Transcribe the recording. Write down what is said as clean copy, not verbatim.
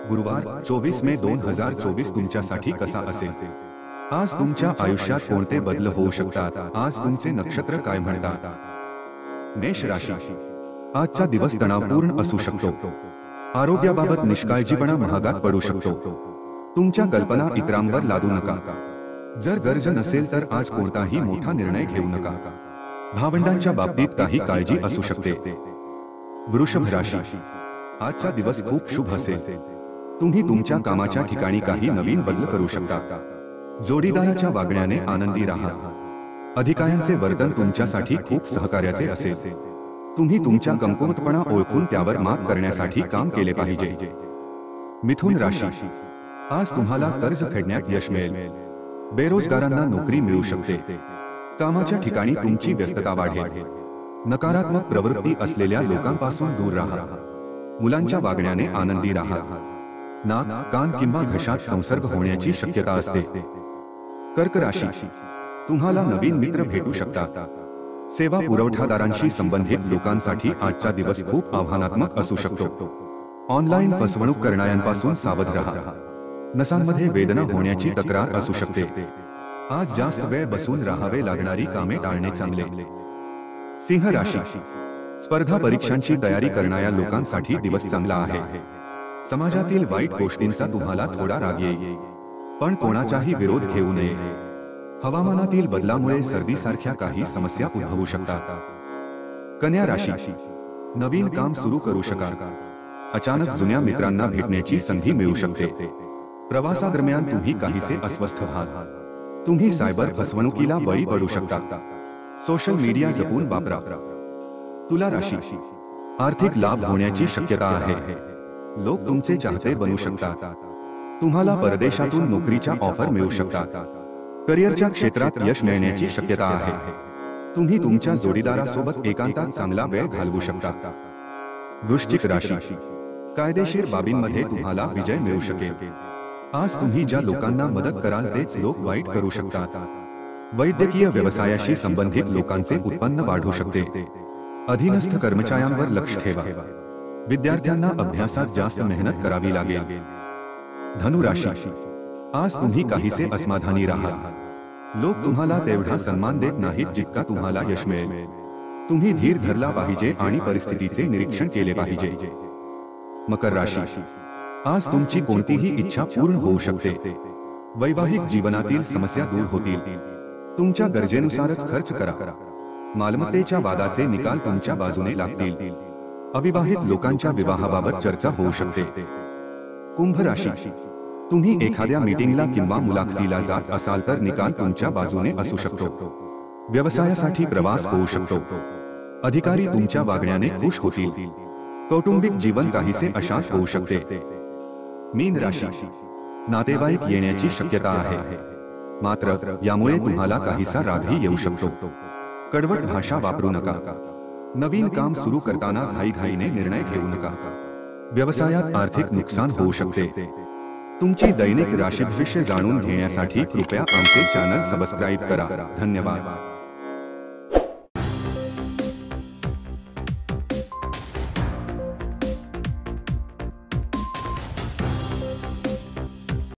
गुरुवार 24 मे 2024 तुमच्यासाठी कसा असेल? आज तुमच्या आयुष्यात कोणते बदल होऊ शकतात? आज तुमचे नक्षत्र काय म्हणतात? मेष राशी, आजचा दिवस तणावपूर्ण असू शकतो. आरोग्याबाबत निष्काळजीपणा महागात पडू शकतो. तुमच्या कल्पना इतरांवर लादू नका. जर गरज नसेल तर आज कोणताही मोठा निर्णय घेऊ नका. भावंडांच्या बाबतीत काही काळजी असू शकते. वृषभ राशी, आजचा दिवस खूप शुभ असेल. तुम्ही तुमच्या कामाच्या ठिकाणी काही नवीन बदल करू शकता. जोडीदाराच्या वागण्याने आनंदी राहा. अधिकाऱ्यांचे वर्तन तुमच्यासाठी खूप सहकार्याचे असेल. तुम्ही तुमच्या कमकुवतपणा ओळखून त्यावर मात करण्यासाठी काम केले पाहिजे. मिथुन राशी, आज तुम्हाला कर्ज फेडण्यात यश मिळेल. बेरोजगारांना नोकरी मिळू शकते. कामाच्या ठिकाणी तुमची व्यस्तता वाढेल. नकारात्मक प्रवृत्ती असलेल्या लोकांपासून दूर राहा. मुलांच्या वागण्याने आनंदी राहा. नाक, कान किंवा घशात संसर्ग होण्याची शक्यता असते. कर्क राशी, तुम्हाला नवीन मित्र भेटू शकतात. सेवा पुरवठादारांशी संबंधित लोकांसाठी आजचा दिवस खूप आव्हानात्मक असू शकतो. ऑनलाईन फसवणूक करणाऱ्यांपासून सावध राहा. नसांमध्ये वेदना होण्याची तक्रार असू शकते. आज जास्त वेळ बसून राहावे लागणारी कामे टाळणे चांगले. सिंह राशी, स्पर्धा परीक्षांची तयारी करणाऱ्या लोकांसाठी दिवस चांगला आहे. समाजातील वाईट गोष्टींचा तुम्हाला थोडा राग येईल, पण कोणाचाही विरोध घेऊ नये. हवामानातील बदलामुळे सर्दीसारख्या काही समस्या उद्भवू शकतात. कन्या राशी, नवीन काम सुरू करू शकाल. अचानक जुन्या मित्रांना भेटण्याची संधी मिळू शकते. प्रवासादरम्यान तुम्ही काहीसे अस्वस्थ व्हाल. तुम्ही सायबर फसवणुकीला बळी पडू शकता. सोशल मीडिया जपून वापरा. तुला राशी, आर्थिक लाभ होण्याची शक्यता आहे. लोक तुमचे चाहते बनू शकतात. तुम्हाला परदेशातून नोकरीच्या ऑफर मिळू शकतात. करिअरच्या क्षेत्रात यश मिळण्याची शक्यता आहे. तुम्ही तुमच्या जोडीदारासोबत एकांतात चांगला वेळ घालवू शकता. वृश्चिक राशी, कायदेशीर बाबींमध्ये तुम्हाला विजय मिळू शकेल. आज तुम्ही ज्या लोकांना मदत कराल तेच लोक वाईट करू शकतात. वैद्यकीय व्यवसायाशी संबंधित लोकांचे उत्पन्न वाढू शकते. अधीनस्थ कर्मचाऱ्यांवर लक्ष ठेवा. विद्यार्थ्यांना अभ्यासात जास्त मेहनत करावी लागेल. धनु राशी, आज तुम्ही काहीसे असमाधानी राहा. लोक तुम्हाला तेवढा सन्मान देत नाहीत जितका तुम्हाला यश मिळेल. तुम्ही धीर धरला पाहिजे आणि परिस्थितीचे निरीक्षण केले पाहिजे. मकर राशी, आज तुमची कोणतीही इच्छा पूर्ण होऊ शकते. वैवाहिक जीवनातील समस्या दूर होतील. तुमच्या गरजेनुसारच खर्च करा. मालमत्तेच्या वादाचे निकाल तुमच्या बाजूने लागतील. अविवाहित लोकांच्या विवाहाबाबत चर्चा होऊ शकते. कुंभ राशी, तुम्ही एखाद्या मीटिंगला किंवा मुलाखतीला जात असाल तर निकाल तुमच्या बाजूने असू शकतो. व्यवसायासाठी प्रवास होऊ शकतो. अधिकारी तुमच्या वागण्याने खुश होतील. कौटुंबिक जीवन काहीसे अशांत होऊ शकते. मीन राशी, नातेवाईक येण्याची शक्यता आहे. मात्र यामुळे तुम्हाला काहीसा रागही येऊ शकतो. कडवट भाषा वापरू नका. नवीन काम सुरू करताना घाईघाईने निर्णय घेऊ नका. व्यवसायात आर्थिक नुकसान होऊ शकते. तुमची दैनिक राशी भविष्य जाणून घेण्यासाठी कृपया आमचे चॅनल सबस्क्राईब करा. धन्यवाद.